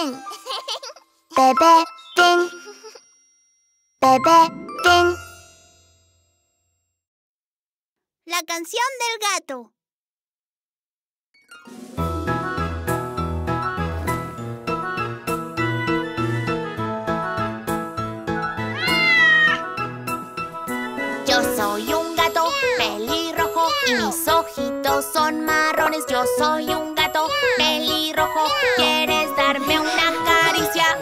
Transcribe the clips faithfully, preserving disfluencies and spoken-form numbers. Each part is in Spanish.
Fin. Bebé Fin. Bebé Fin. La canción del gato. Yo soy un gato pelirrojo y mis ojitos son marrones. Yo soy un gato pelirrojo. ¿Quieres darme una caricia?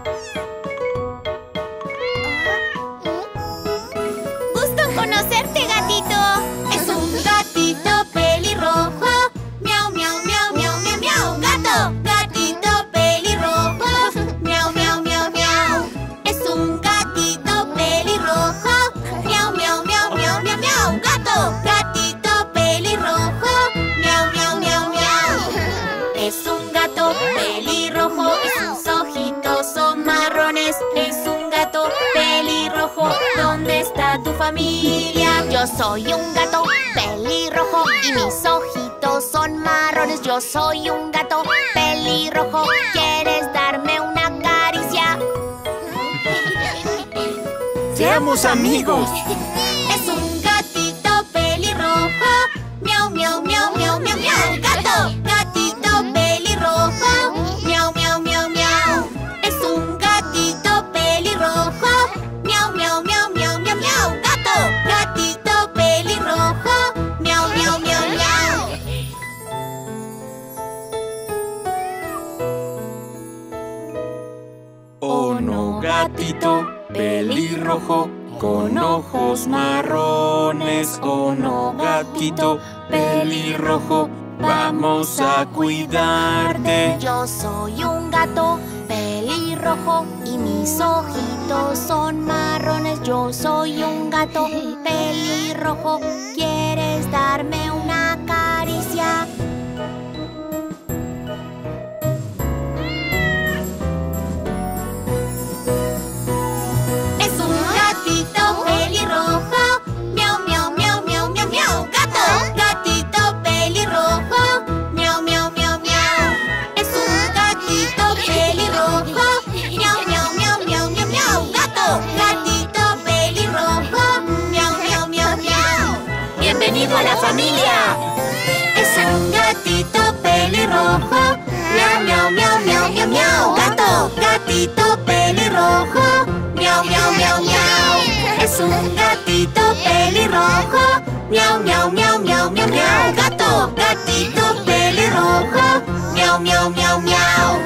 Gusto en conocerte, gatito. Es un gatito pelirrojo. Miau, miau, miau, miau, miau, miau. Gato, gatito pelirrojo. Miau, miau, miau, miau. Es un gatito pelirrojo. Miau, miau, miau, miau, miau, miau. Gato, gatito pelirrojo. Miau, miau, miau, miau. Es un gato pelirrojo y sus ojitos son marrones. Es un gato pelirrojo. ¿Dónde está tu familia? Yo soy un gato pelirrojo y mis ojitos son marrones. Yo soy un gato pelirrojo. ¿Quieres darme una caricia? ¡Seamos amigos! Es un gatito pelirrojo. Miau, miau, miau, miau, miau, miau. Gato, gatito pelirrojo. Miau, miau, miau, miau. Es un gatito pelirrojo. Miau, miau, miau, miau, miau, miau. Gato, gatito pelirrojo. Miau, miau, miau, miau. Oh no, gatito pelirrojo con ojos marrones. Oh no, gatito pelirrojo, vamos a cuidarte. Yo soy un gato pelirrojo y mis ojitos son marrones. Yo soy un gato pelirrojo. ¿Quieres darme una caricia? Es un gatito pelirrojo. Miau, miau, miau, miau, miau, miau. Gato, gatito pelirrojo. Miau, miau, miau, miau. Es un gatito pelirrojo. Miau, miau, miau, miau, miau, miau. Gato, gatito pelirrojo. Miau, miau, miau, miau. ¡Bienvenido a la familia! Es un gatito pelirrojo. Miau, miau, miau, miau, miau, miau. Gato, gatito pelirrojo. Miau, miau, miau, miau. Es un gatito pelirrojo. Miau, miau, miau, miau, miau, miau. Gato, gatito pelirrojo. Miau, miau, miau, miau.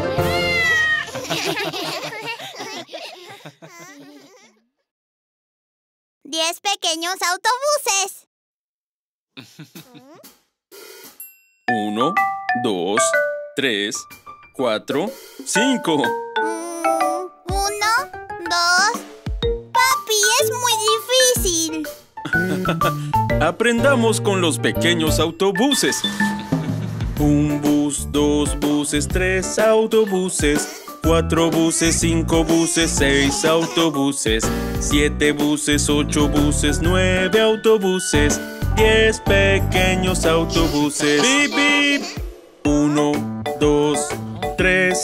Diez pequeños autobuses. Uno, dos, tres, cuatro, cinco. Mm, uno, dos. Papi, es muy difícil. Aprendamos con los pequeños autobuses. Un bus, dos buses, tres autobuses. Cuatro buses, cinco buses, seis autobuses. Siete buses, ocho buses, nueve autobuses. Diez pequeños autobuses. ¡Bip, bip! Uno, dos, tres.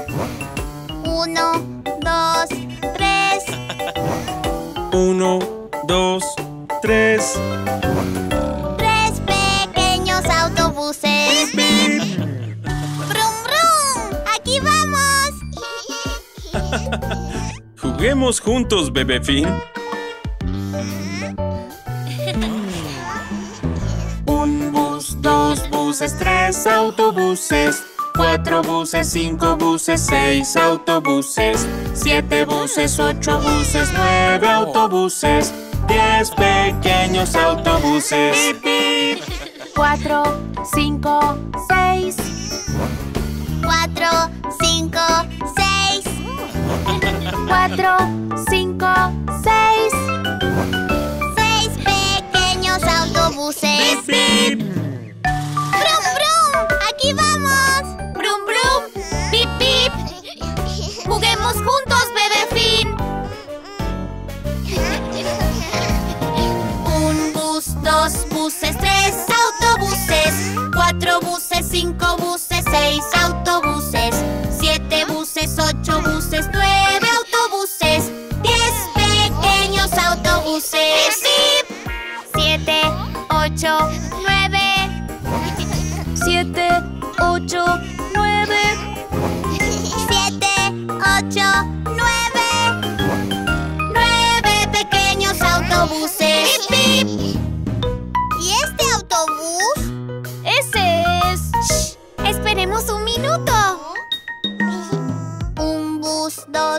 Uno, dos, tres. Uno, dos, tres. Tres pequeños autobuses. ¡Bip! ¡Brum, brum! ¡Aquí vamos! Juguemos juntos, Bebé Fin. Un bus, dos buses, tres autobuses. Cuatro buses, cinco buses, seis autobuses. Siete buses, ocho buses, nueve autobuses. Diez pequeños autobuses. Bip, bip. Cuatro, cinco, seis. Cuatro, cinco, seis. Cuatro, cinco, seis. Seis pequeños autobuses. Bip, bip. ¡Brum, brum! ¡Aquí vamos! Brum, brum. Bip, bip. Juguemos juntos, Bebé Fin. Un bus, dos buses, tres autobuses. Cuatro buses, cinco buses, seis autobuses.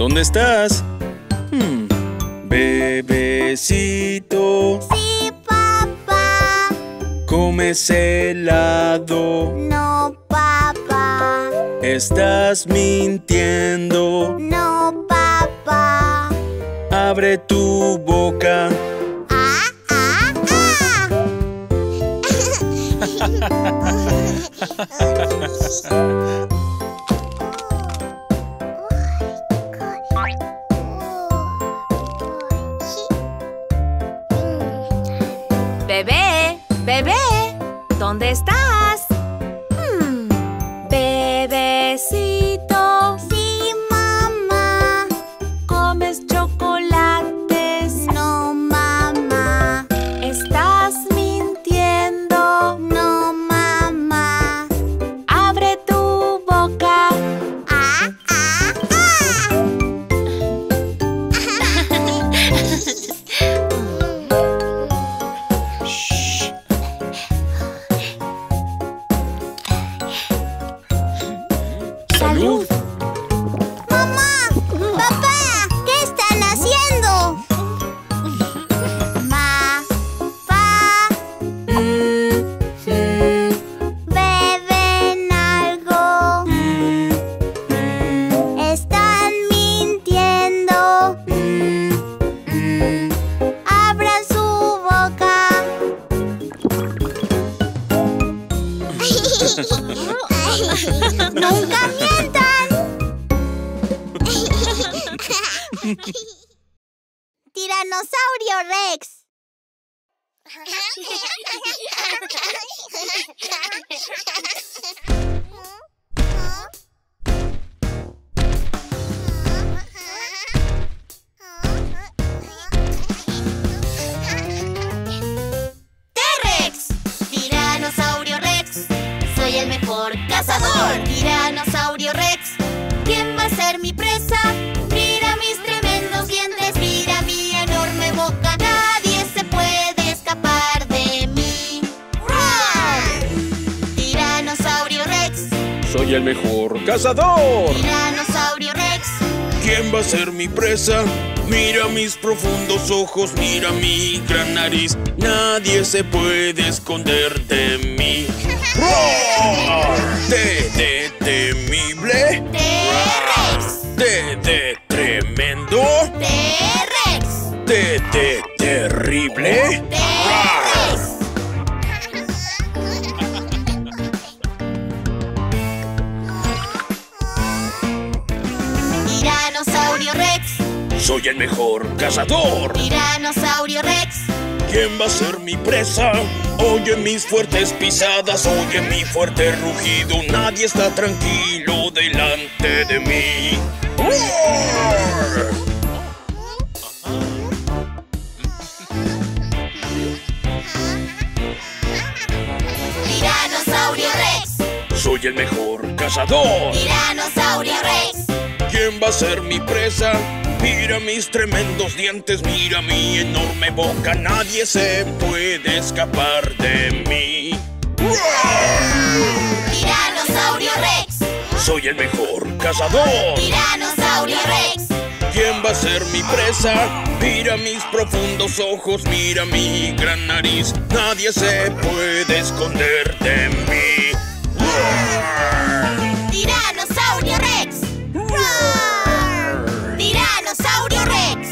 ¿Dónde estás? Hmm. Bebecito. Sí, papá. ¿Comes helado? No, papá. ¿Estás mintiendo? No, papá. Abre tu boca. ¡Ah, ah, ah! Bebé, bebé, ¿dónde estás? Hmm, Bebecito, Sí, mamá. ¿comes chocolates? No, mamá. ¿Estás mintiendo? No, mamá. Abre tu boca. ¡Ah, ah, ah! ¡Salud! ¡Mamá! ¡Papá! ¿Qué están haciendo? Ma, pa, beben algo. Están mintiendo. Abran su boca. ¡Nunca mientan! Tiranosaurio Rex. ¡T-Rex! Tiranosaurio Rex, soy el mejor cazador. Tiranosaurio Rex, ¿quién va a ser mi presa? Mira mis tremendos dientes, mira mi enorme boca. Nadie se puede escapar de mí. ¡Roar! Tiranosaurio Rex, ¡Soy el mejor cazador! Tiranosaurio Rex, ¿Quién va a ser mi presa? Mira mis profundos ojos, mira mi gran nariz. Nadie se puede esconder de mí. ¡Roar! ¡Te de temible! T-Rex, ¡Te de tremendo! T-Rex, ¡Te de terrible! T-Rex. Tiranosaurio Rex, ¡Soy el mejor cazador! Tiranosaurio Rex, ¿Quién va a ser mi presa? Oye mis fuertes pisadas, oye mi fuerte rugido. Nadie está tranquilo delante de mí. ¡Roar! Tiranosaurio Rex, Soy el mejor cazador. Tiranosaurio Rex, ¿Quién va a ser mi presa? Mira mis tremendos dientes, mira mi enorme boca. Nadie se puede escapar de mí. Tiranosaurio Rex, Soy el mejor cazador. Tiranosaurio Rex, ¿Quién va a ser mi presa? Mira mis profundos ojos, mira mi gran nariz. Nadie se puede esconder de mí. Tiranosaurio Rex, Tiranosaurio Rex,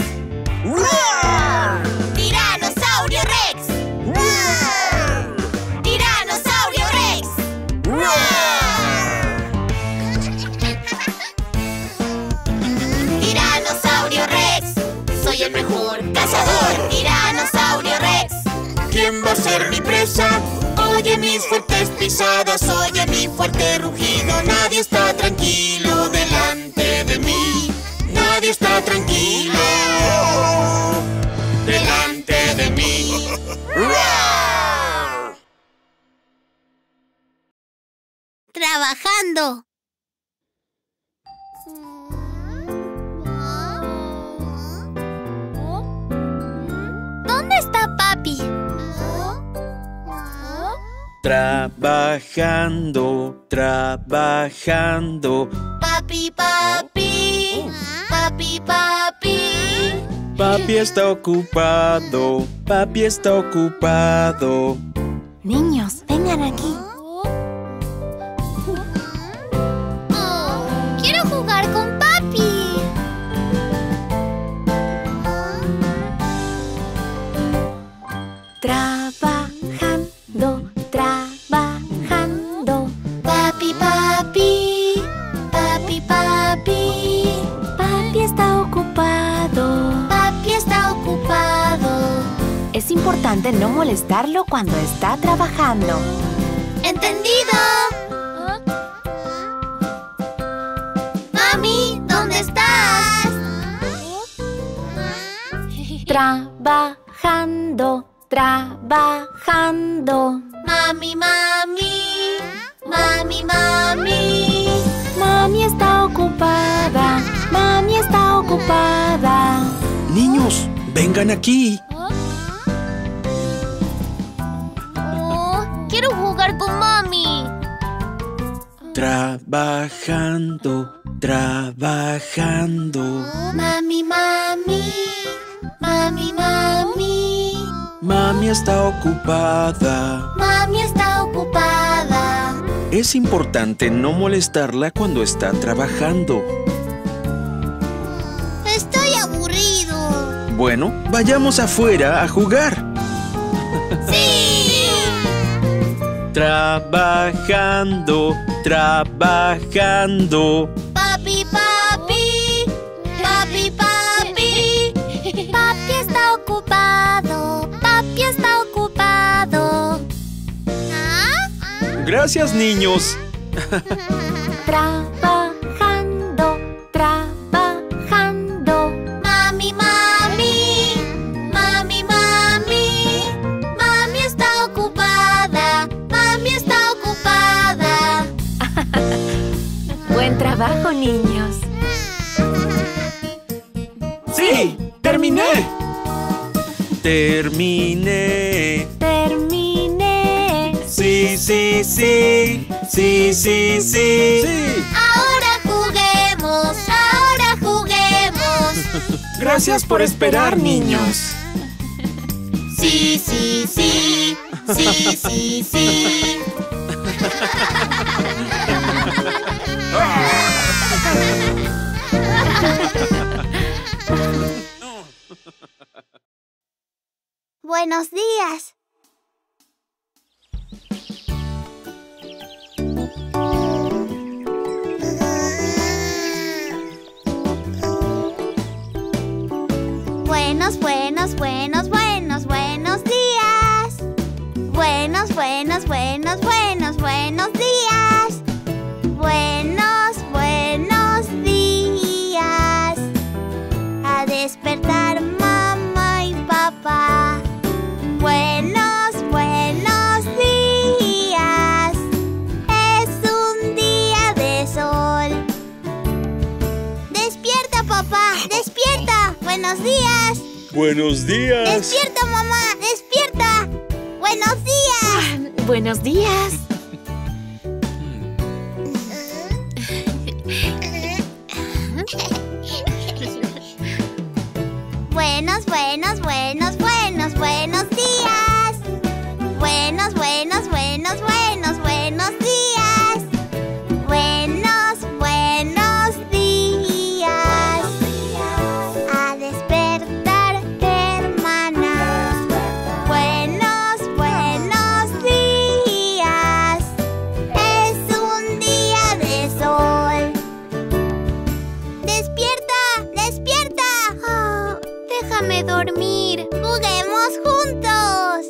Tiranosaurio Rex, Tiranosaurio Rex. Tiranosaurio Rex, soy el mejor cazador. Tiranosaurio Rex, ¿Quién va a ser mi presa? oye mis fuertes pisadas, oye mi fuerte rugido. Nadie está tranquilo delante de mí. Nadie está tranquilo delante de mí. ¡Roar! Trabajando. ¿Dónde está papi? Trabajando, trabajando. Papi, papi, Papi, papi. Papi está ocupado, papi está ocupado. Niños, vengan aquí. Oh, quiero jugar con papi. Trabajando, trabajando. Papi, papi. Papi, papi. Papi está ocupado. Papi está ocupado. Es importante no molestarlo cuando está trabajando. ¿Entendido? Mami, ¿dónde estás? Trabajando, trabajando. Mami, mami. Mami, mami. Mami está ocupada. Mami está ocupada. Niños, vengan aquí. Oh, quiero jugar con mami. Trabajando, trabajando. Mami, mami. Mami, mami. Mami está ocupada. Mami está ocupada. Es importante no molestarla cuando está trabajando. Estoy aburrido. Bueno, vayamos afuera a jugar. ¡Sí! Trabajando, trabajando. Papi, papi. Papi, papi. Papi está ocupado. Papi está ocupado. ¿Ah? Gracias, niños. Trabajando, trabajando. Mami, mami. Mami, mami. Mami está ocupada. Mami está ocupada. Buen trabajo, niños. ¡Sí! ¡Terminé! Terminé. Terminé. Sí, sí, sí. Sí, sí, sí. Sí. Ahora juguemos. Ahora juguemos. Gracias por esperar, niños. Sí, sí, sí. Sí, sí, sí. Buenos días. Buenos, buenos, buenos, buenos, buenos días. Buenos, buenos, buenos, buenos, buenos días. Buenos, buenos días. A despertar mamá y papá. Buenos, buenos días. Es un día de sol. Despierta, papá, despierta. Buenos días. Buenos días. Despierta, mamá, despierta. Buenos días. Buenos días. Buenos, buenos, buenos, buenos, buenos días. Buenos, buenos, buenos, buenos, buenos días. Buenos, buenos días. A despertar, hermanas. Buenos, buenos días. Es un día de sol. ¡Despierta! ¡Despierta! Oh, déjame dormir. ¡Juguemos juntos!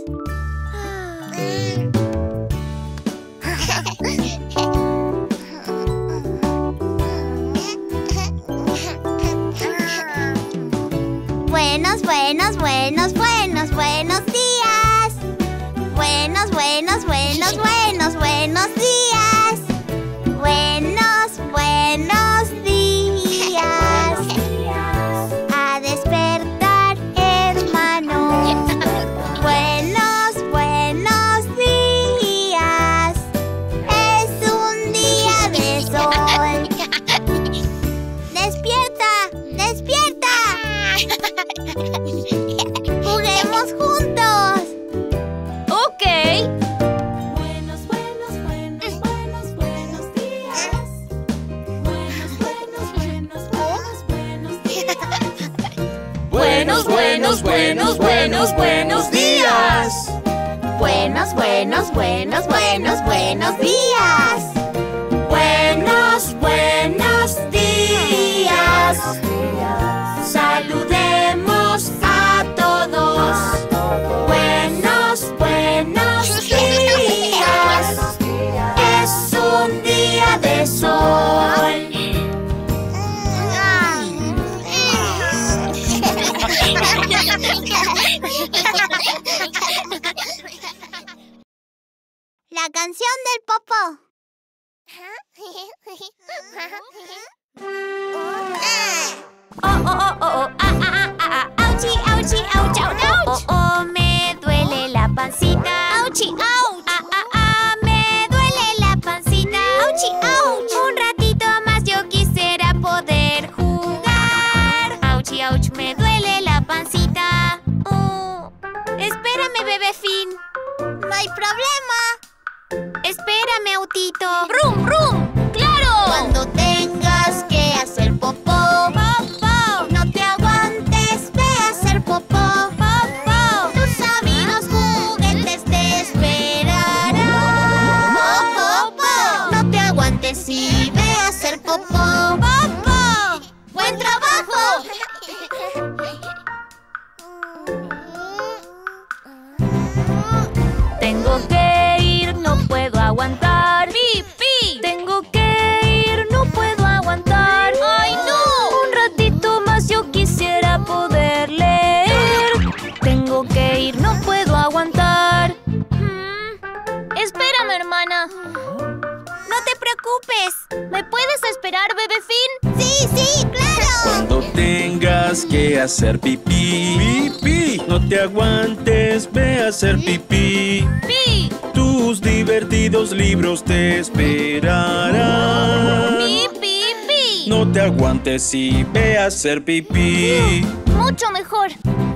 Buenos, buenos, buenos, buenos, buenos días. Buenos, buenos, buenos, buenos, buenos días. Buenos, buenos días. A despertar, hermanos. Buenos, buenos días. Es un día de sol. Despierta, despierta. Buenos, buenos, buenos, buenos, buenos días. Buenos, buenos, buenos, buenos, buenos días. Buenos, buenos días. Saludemos a todos. Buenos, buenos días. Es un día de sol. La canción del Popo. Oh, oh, oh, oh, oh, ah, ah, ah, ah, ah, auchi, auchi, ouch, ouch, ouch. Oh, oh, me duele la pancita. Auchi, ouch. Ah, ah, ah, me duele la pancita. Auchi, ouch. Un ratito más yo quisiera poder jugar. Auchi, ouch, me duele la pancita. Oh, espérame, bebé Fin. No hay problema. Espérame, autito. Brum, brum, claro. Cuando tengas que hacer popó, popó, no te aguantes, ve a hacer popó, popó. Tus amigos juguetes te esperarán. Popó, no te aguantes y ve a hacer popó, popó. ¡Buen trabajo! Tengo que ir, no puedo aguantar. ¡Pipí! Tengo que ir, no puedo aguantar. ¡Ay, no! Un ratito más yo quisiera poder leer. Tengo que ir, no puedo aguantar. Mm, Espérame, hermana. no te preocupes. ¿Me puedes esperar, bebé Fin? Sí, sí, claro. Cuando tengas que hacer pipí, pipí, no te aguantes, ve a hacer pipí. ¡Pi! Tus divertidos libros te esperarán. ¡Pi, pi, pi! No te aguantes y ve a hacer pipí. Mucho mejor.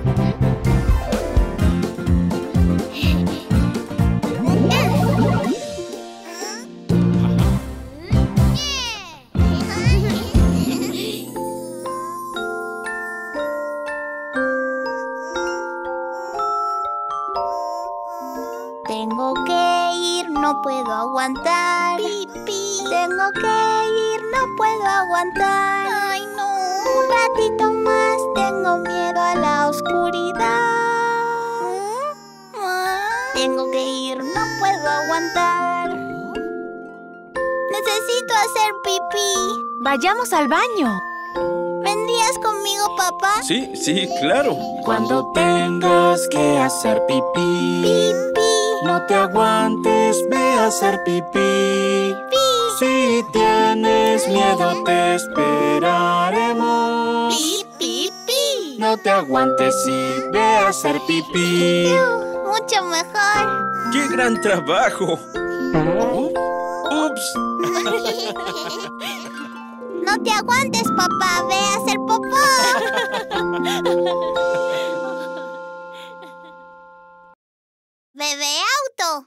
Tengo que ir, no puedo aguantar. Pipí. Tengo que ir, no puedo aguantar. Ay, no. Un ratito más, tengo miedo a la oscuridad. Tengo que ir, no puedo aguantar. Necesito hacer pipí. Vayamos al baño. ¿Vendrías conmigo, papá? Sí, sí, claro. Cuando tengas que hacer pipí, Pipí. No te aguantes, ve a hacer pipí. Si tienes miedo, te esperaremos. Pipí. Pipí. No te aguantes y ve a hacer pipí. Mucho mejor. ¡Qué gran trabajo! ¡Ups! No te aguantes, papá. Ve a hacer popó. Bebé auto.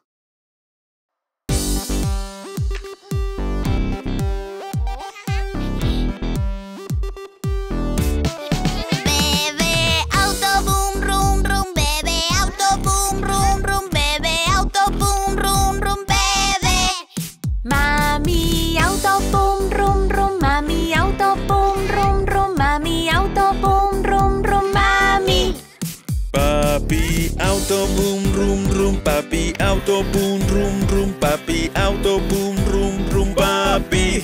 Bebé auto, boom, rum, rum. Bebé auto, boom, rum, rum. Bebé auto, boom, rum, rum. Bebé. Mami auto, pum, rum, rum. Mami auto, pum, rum, rum. Mami auto, pum, rum, rum. Mami. Papi auto boom rum rum, papi auto boom rum rum, papi auto boom rum rum, papi.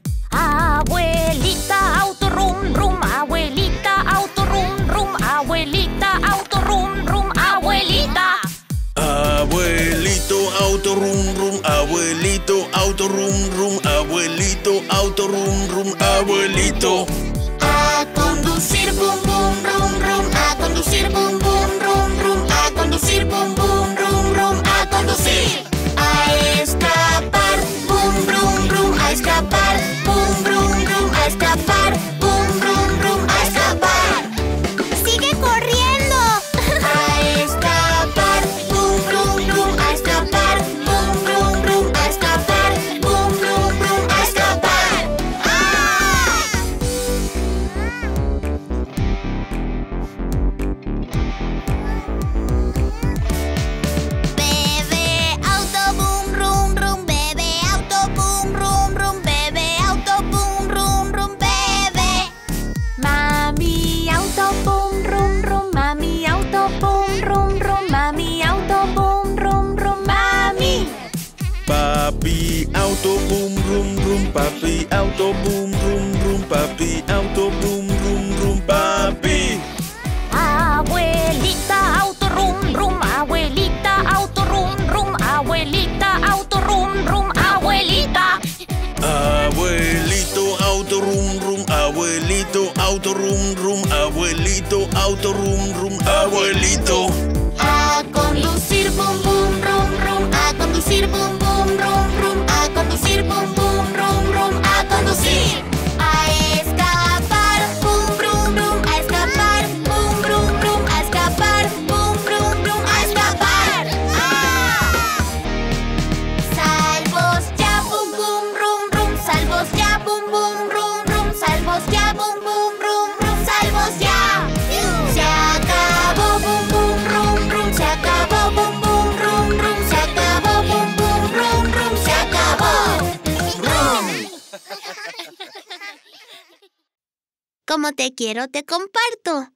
Abuelita auto rum rum, abuelita auto rum rum, abuelita auto rum rum, abuelita. Abuelito auto rum rum, abuelito auto rum rum, abuelito auto rum rum, abuelito. A conducir, bum, bum, rum, rum. A conducir, bum, bum, rum, rum. A conducir, bum, bum, rum, rum. A conducir. A escapar, bum, brum, rum. A escapar, bum, brum, rum. A escapar, bum, brum, rum. A escapar. ¡Sigue corriendo! A escapar, bum, brum, rum. A escapar, bum, brum, rum. A escapar, bum, brum, rum. A escapar. ¡Ah! auto, boom, rum, rum, papi auto, boom, rum, rum, papi auto, boom, rum, rum, papi. Abuelita auto, rum, rum, abuelita auto, rum, rum, abuelita auto, rum, rum, abuelita. Abuelito auto, rum, rum, abuelito auto, rum, rum, abuelito auto, rum, rum, abuelito. A conducir, bum, bum, rum, rum. A conducir, bum, bum, rum, rum. A conducir, bum, bum, rum, rum. A conducir. A escapar, bum, brum, brum. A escapar, bum, brum, brum. A escapar, bum, brum, brum. A escapar. ¡Ah! Salvos ya, bum, bum, rum, rum. Salvos ya, bum, bum, rum, rum. Salvos ya, bum, bum, rum, rum. Salvos ya. Se acabó, bum, bum, rum, rum. Se acabó, bum, bum, rum, rum. Se acabó, bum, bum, rum, rum. Se acabó. Rum. Como te quiero, te comparto.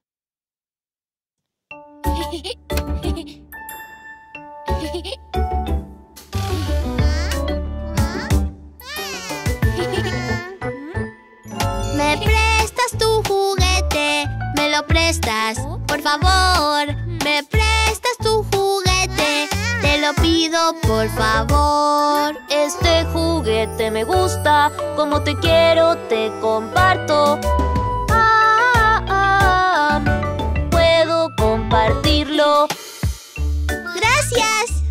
¿Me prestas tu juguete? ¿Me lo prestas? Por favor. ¿Me prestas tu juguete? Te lo pido, por favor. Este juguete me gusta, como te quiero te comparto. Ah, ah, puedo compartirlo. ¡Gracias!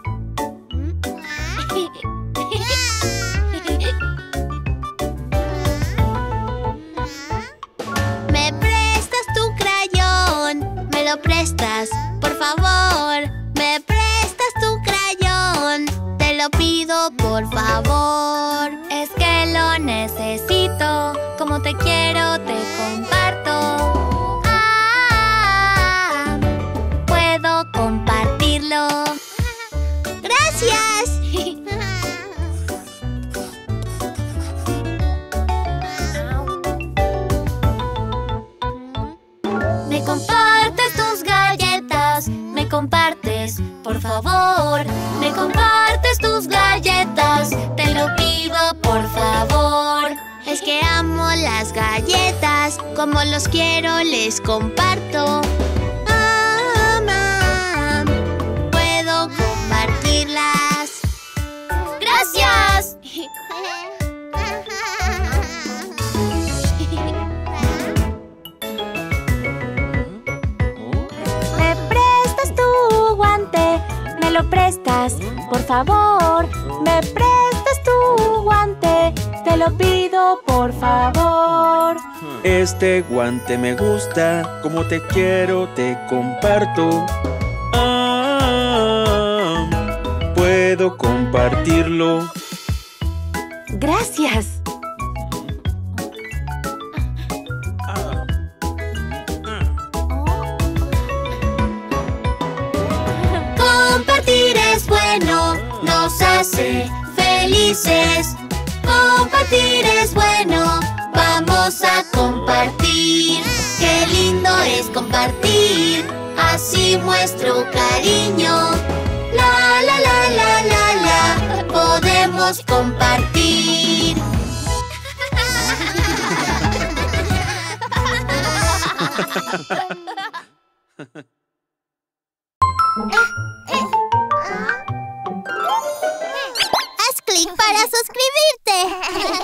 ¿Me prestas tu crayón? ¿Me lo prestas? Por favor. ¿Me prestas tu crayón? Te lo pido, por favor. Es que lo necesito, como te quiero te comparto. Ah, Puedo compartirlo. ¡gracias! Me compartes tus galletas, me compartes, por favor. Me compartes tus galletas, te lo pido, por favor. Es que amo las galletas, como los quiero les comparto. Ah, mam, puedo compartirlas. ¡Gracias! ¿Me prestas tu guante? ¿Me lo prestas? Por favor. ¿Me prestas tu guante? Te lo pido, por favor. Este guante me gusta, como te quiero te comparto. Ah, puedo compartirlo. Gracias. Compartir es bueno, nos hace felices. Compartir es bueno, vamos a compartir. Qué lindo es compartir, así muestro cariño. La la la la la la, podemos compartir. Haz clic para suscribirte.